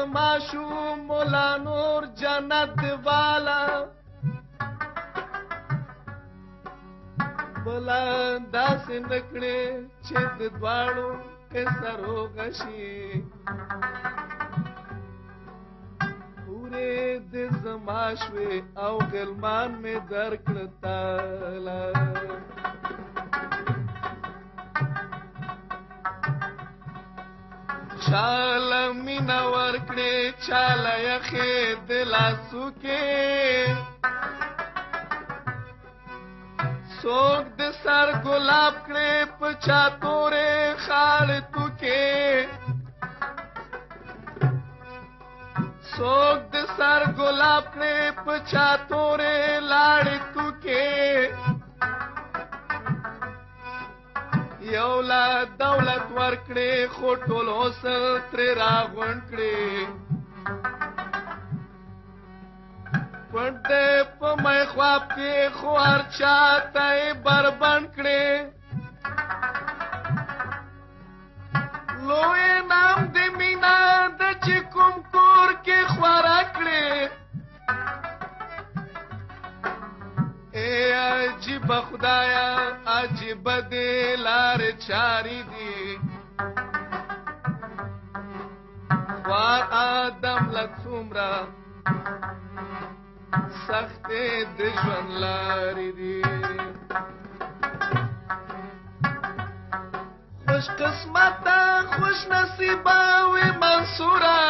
زما شو مولا نور جنت والا بلا داسې نکړې چې د دواړو قصه روغه شي پورې د زما شوې او غلمان مې درکړه تاله چاله مینه ورکړې چاله یخې د لاسو کې څوک د سر ګلاب کړې په چا تورې خاړې توکې څوک د سر ګلاب کړې په چا تورې لاړې توکې یو لا دولت ورکړې خو ټول حسن ترې راغونډ کړې پټ دې په مې خواب کې خو هر چا ته یې بربند کړې لوی نام دې مینا د چې کوم کور کې خورا کړې ای عجیب خدایا عجیب دې لارې چارې دي خوار آدم له څومره سختې د ژوند لارې دي خوش قسمته خوش نصیبه وې منصوره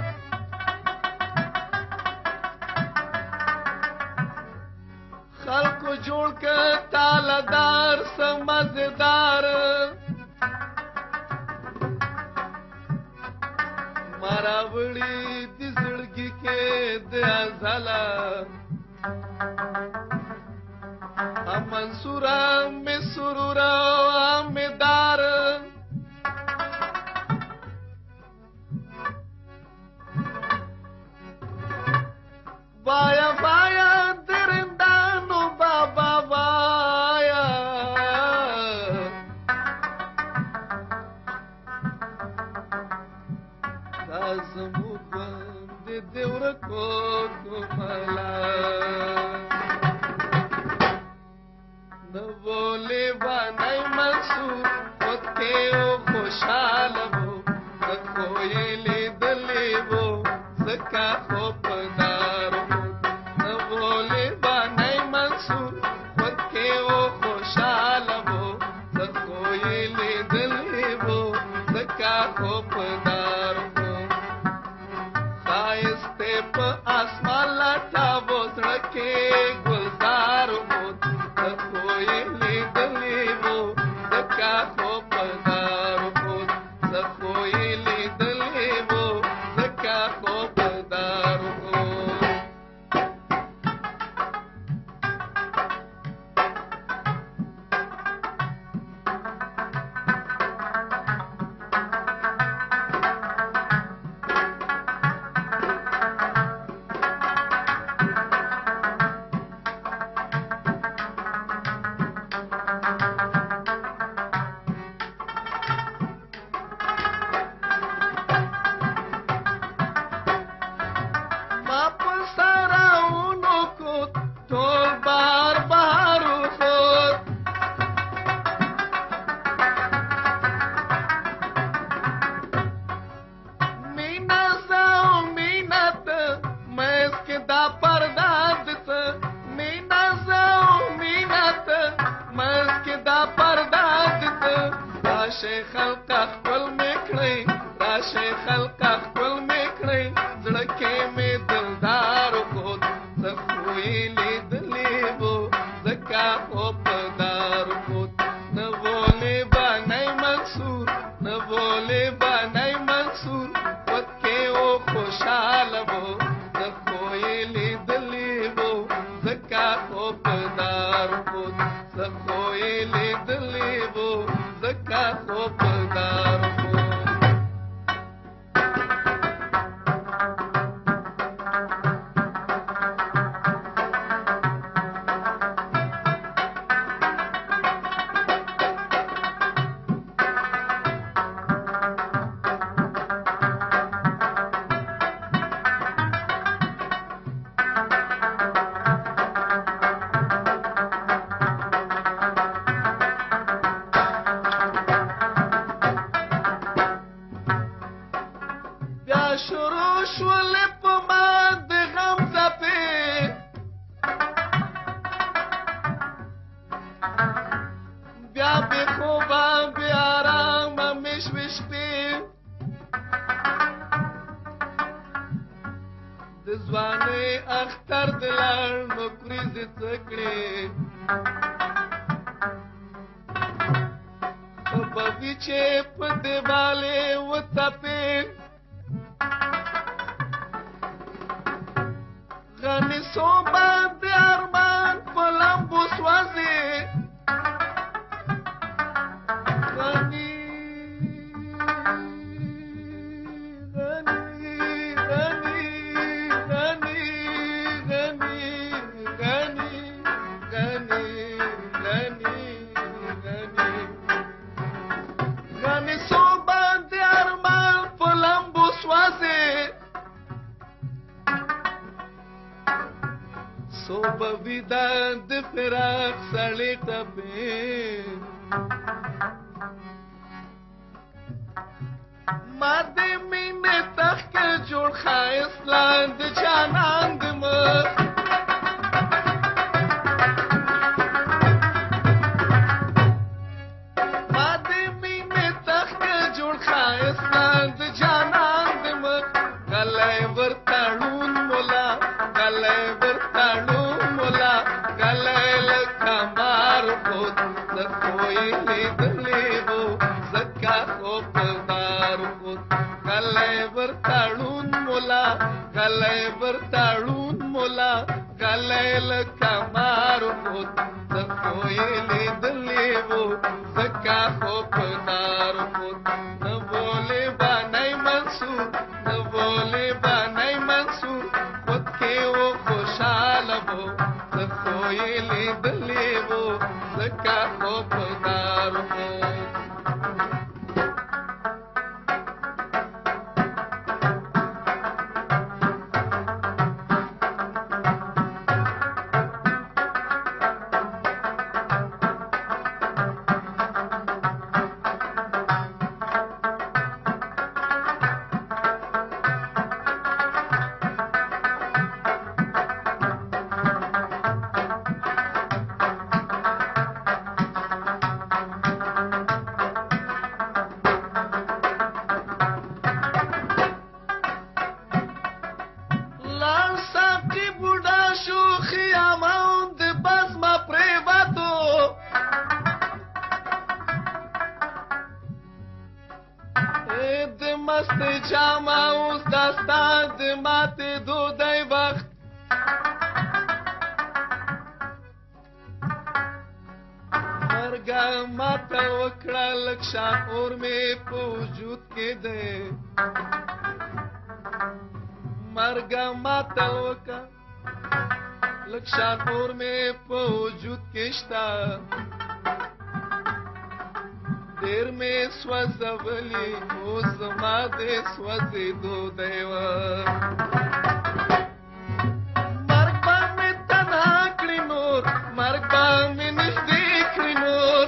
خلکو جوړ که تالهدار څه مزېدار ما راوړي د زړګي کې د ازله منصوره مې سروره مې دار وایا وایا درندانو بابا وایا دا زموږ د دې ورکو کوملا نوولې باندې منصور وته او خوشاله وو خو یې لیدلې وو زکه خو پدار نوولې باندې منصور وته او خوشاله وو خو یې لیدلې وو زکه خو پدار خایسته په اسمان لاټا وځړکه ګلزار وو کوئی لیدلی وو دکا خو پدا سړی اختر د لاړ نوکري زې څه کړې خو به وي چې په دیوالې وتپې غني صوبه د ارمان په لمبو سوځي صوبه ویدا د فراق سړی ټپې ما د مینې تخت جوړ ښایست لاند جانان د مخ ما د مینې تخت جوړ ښایست لاند جانان د مخ گلی ورتړون مولا گلی ورتړون مولا گلی لکه مار خود ز کوی لیدلی وو زکه خو په دار خود گلی ورتړون مولا گلی ورتړون مولا گلی لکه مار خود ز کوی لیدلی وو زکه خو په دار خود نه بولې بانای منصور نه بولې بانای منصور خود کې و خوشاله وو ز کوی لیدلی وو زکه خو په دار خود مست جامه اوس داستان د ماتې دودی وخت مرګه ماته وکړه لږ شاعور مې په وجود کې دی مرګه ماته وکړه لږ شاعور مې په وجود کې شته دیر میں سوزولی اوس زما د سوځېدو دی مرګ به مې تنها کړي نور مرګ به مې نږدې کړي نور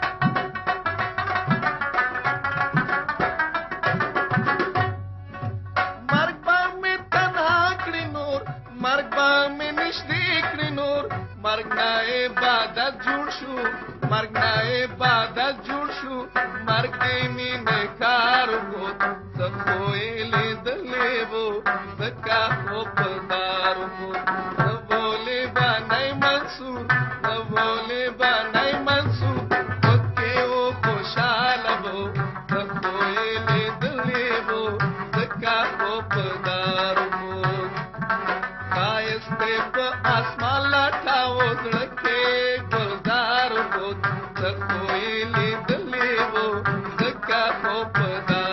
مرګ به مې تنها کړي نور مرګ به مې نږدې کړي نور مرګ نه عبادت جوړ شو مرګ نه عبادت جوړ شو مرګ دې مینې کار وکړ څه خو یې لیدلی وو ځکه خو په دار وکړ نه بولې بانای منصور نه بولې بانای منصور خود کې و خوشاله وو څه خو یې لیدلی وو ځکه خو په دار وکړ ښایست یې په اسمان لټاوه زړه کې ګلزار وکړ څه خو یې لیدلی وو زکه خو په